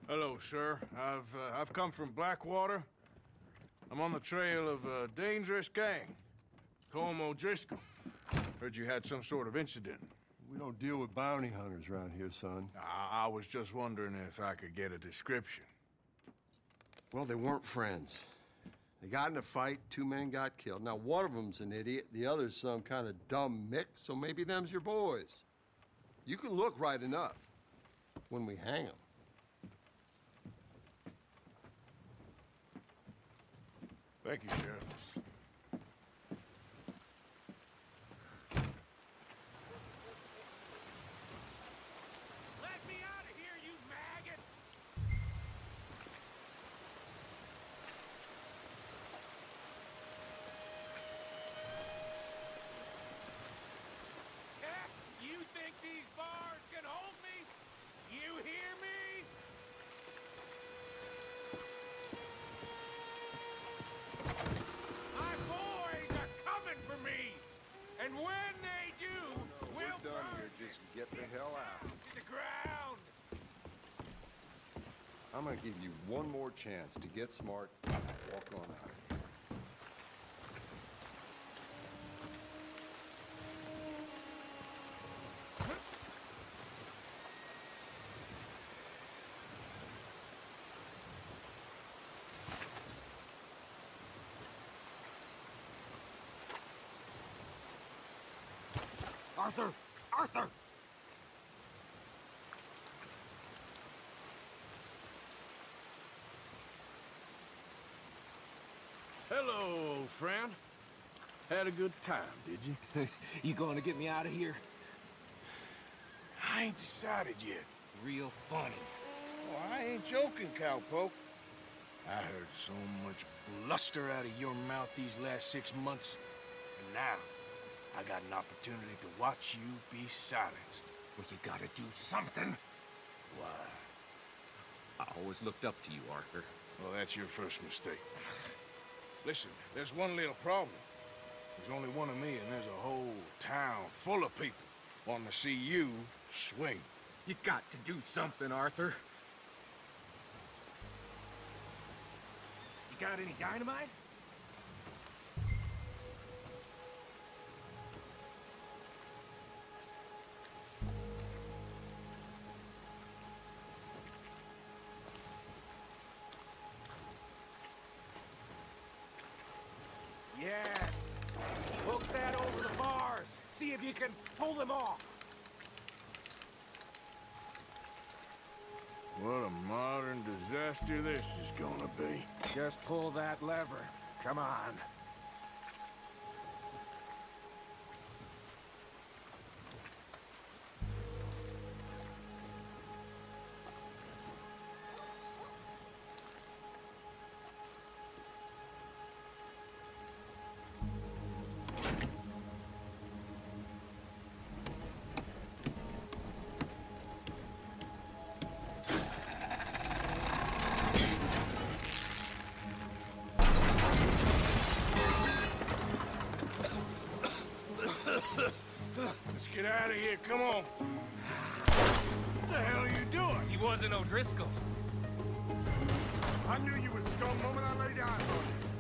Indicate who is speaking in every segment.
Speaker 1: Hello, sir. I've come from Blackwater. I'm on the trail of a dangerous gang. Colm O'Driscoll. Heard you had some sort of incident.
Speaker 2: We don't deal with bounty hunters around here, son.
Speaker 1: I was just wondering if I could get a description.
Speaker 2: Well, they weren't friends. They got in a fight, 2 men got killed. Now, one of them's an idiot, the other's some kind of dumb mick, so maybe them's your boys. You can look right enough when we hang them.
Speaker 1: Thank you, Sheriff.
Speaker 3: Let me out of here, you maggots! You think these bars can hold me? You hear me? My boys are coming for me! And when they do, we'll
Speaker 2: We're done
Speaker 3: burn
Speaker 2: here. Just get the hell out.
Speaker 3: to the ground!
Speaker 2: I'm gonna give you one more chance to get smart and walk on out.
Speaker 3: Arthur! Arthur!
Speaker 1: Hello, old friend. Had a good time, did you?
Speaker 3: You going to get me out of here?
Speaker 1: I ain't decided yet.
Speaker 3: Real funny.
Speaker 1: Oh, I ain't joking, cowpoke. I heard so much bluster out of your mouth these last 6 months, and now I got an opportunity to watch you be silenced.
Speaker 3: Well, you gotta do something.
Speaker 1: Why?
Speaker 3: I always looked up to you, Arthur.
Speaker 1: Well, that's your first mistake. Listen, there's one little problem. There's only one of me, and there's a whole town full of people wanting to see you swing.
Speaker 3: You got to do something, Arthur. You got any dynamite? Yes. Hook that over the bars. See if you can pull them off.
Speaker 1: What a modern disaster this is gonna be.
Speaker 3: Just pull that lever. Come on.
Speaker 1: Let's get out of here, come on. What the hell are you doing?
Speaker 3: He wasn't O'Driscoll.
Speaker 2: I knew you was scum the moment I laid eyes on you.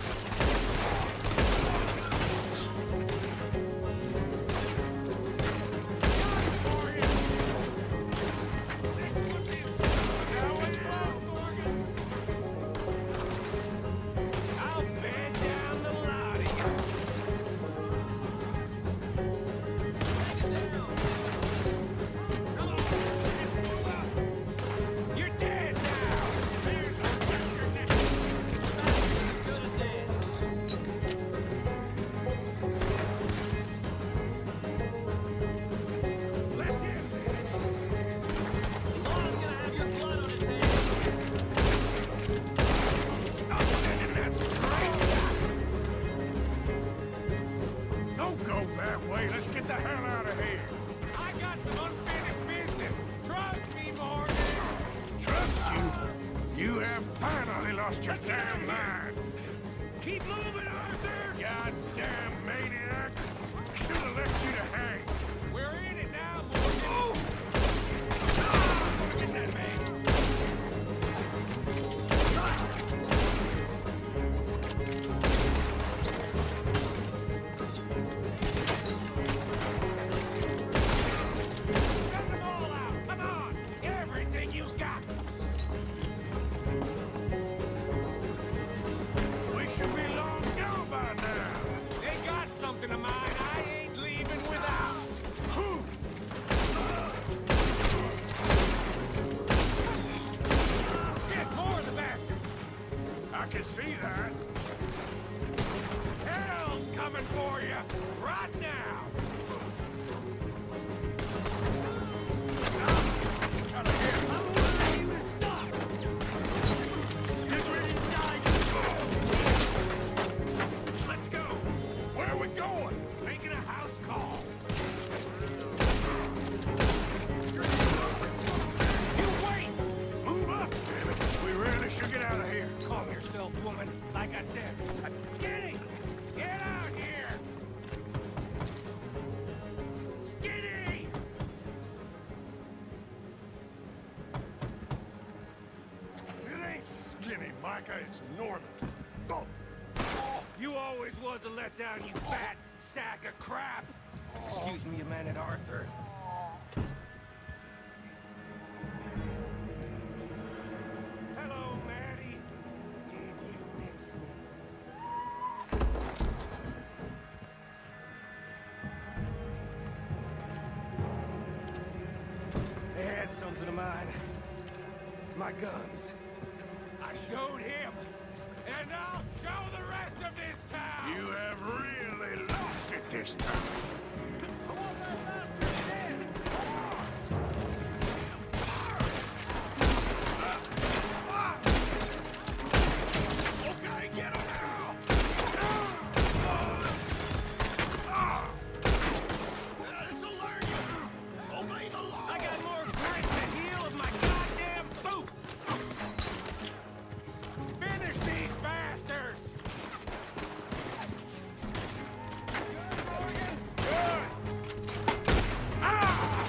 Speaker 1: Let's get the hell out of here.
Speaker 3: I got some unfinished business. Trust me, Morgan.
Speaker 1: Trust you? You have finally lost your damn mind.
Speaker 3: Keep moving, Arthur.
Speaker 1: Goddamn maniac. Should have left you to hang.
Speaker 3: We're in it now, Morgan.
Speaker 1: Oh!
Speaker 3: Get that man. see that. Hell's coming for you right now. Out of here. I want you to stop. Get ready to die. Let's go. Where are we going? Making a house call. You wait! Move up, damn it. We really should get out of here. Calm yourself, woman. Like I said, Skinny! Get out here! Skinny!
Speaker 4: It ain't Skinny, Micah. It's Norman. Go.
Speaker 3: You always was a letdown, you fat sack of crap! Excuse me a minute, Arthur. Hello, Maddie. Did you miss me? They had something of mine. My guns. I showed him. And I'll show the rest of this town!
Speaker 4: You have really lost it this time.
Speaker 3: I want that bastard dead!
Speaker 4: Okay, get him now! This'll learn you! Obey the law!
Speaker 3: I got more grit to heal of my goddamn boot! Finish these bastards! Good, Morgan? Good! Ah!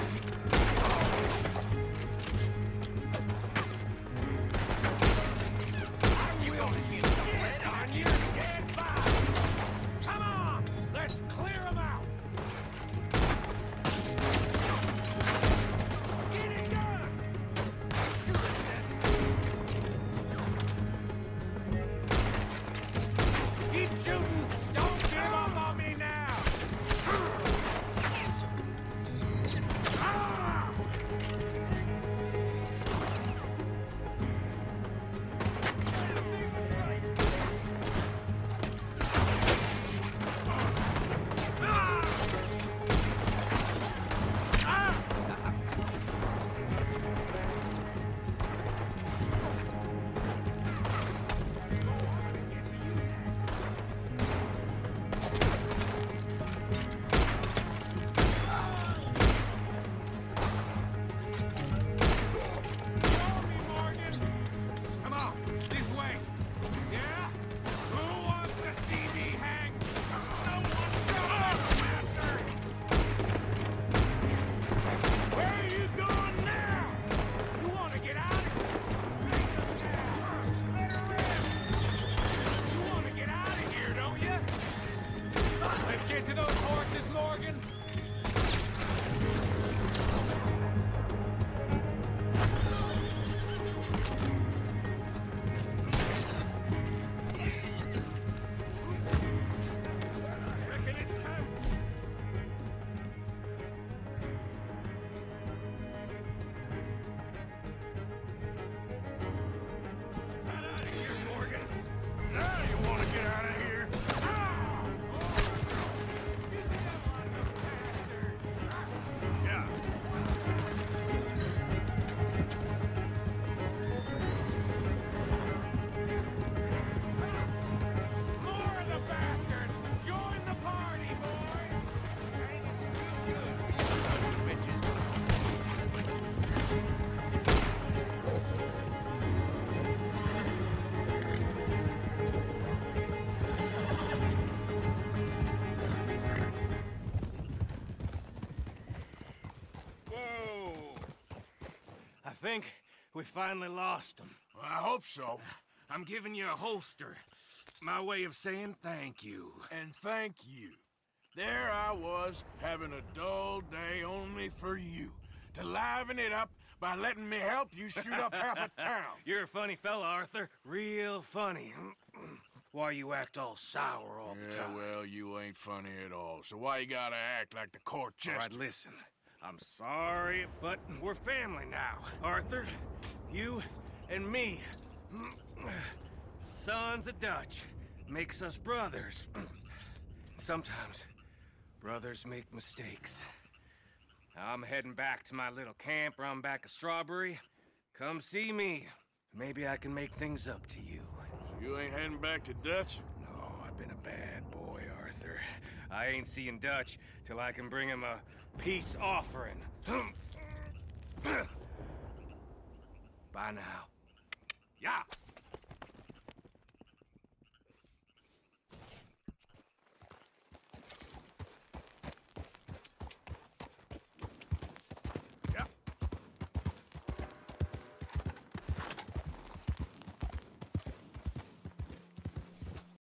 Speaker 3: I will get some red on you, dead body! Come on! Let's clear them out! Get it done! Keep shooting! Don't give up on me now! Ah! Come on, this way. Yeah? Who wants to see me hang? No one, master! Where are you going now? You want to get out of here? Bring them down. Let her in. You want to get out of here, don't you? Let's get to those horses, Morgan. Reckon it's time. Get out of here, Morgan.
Speaker 4: Now you want to get out of here?
Speaker 3: Ah! Shoot them on those bastards.
Speaker 4: Yeah.
Speaker 3: More of the bastards! Join the party, boys! Whoa! I think we finally lost them.
Speaker 1: Well, I hope so.
Speaker 3: I'm giving you a holster. My way of saying thank you.
Speaker 1: And thank you. There I was, having a dull day only for you. To liven it up by letting me help you shoot up half a town.
Speaker 3: You're a funny fella, Arthur. Real funny. Why you act all sour all the
Speaker 1: Yeah,
Speaker 3: time?
Speaker 1: well, you ain't funny at all. So why you gotta act like the court
Speaker 3: All
Speaker 1: jester?
Speaker 3: right, listen. I'm sorry, but we're family now. Arthur, you and me.
Speaker 5: Sons of Dutch makes us brothers. Sometimes brothers make mistakes. I'm heading back to my little camp around back of Strawberry. Come see me. Maybe I can make things up to you.
Speaker 1: So you ain't heading back to Dutch?
Speaker 5: No, I've been a bad boy, Arthur. I ain't seeing Dutch till I can bring him a peace offering. Bye now. Yeah.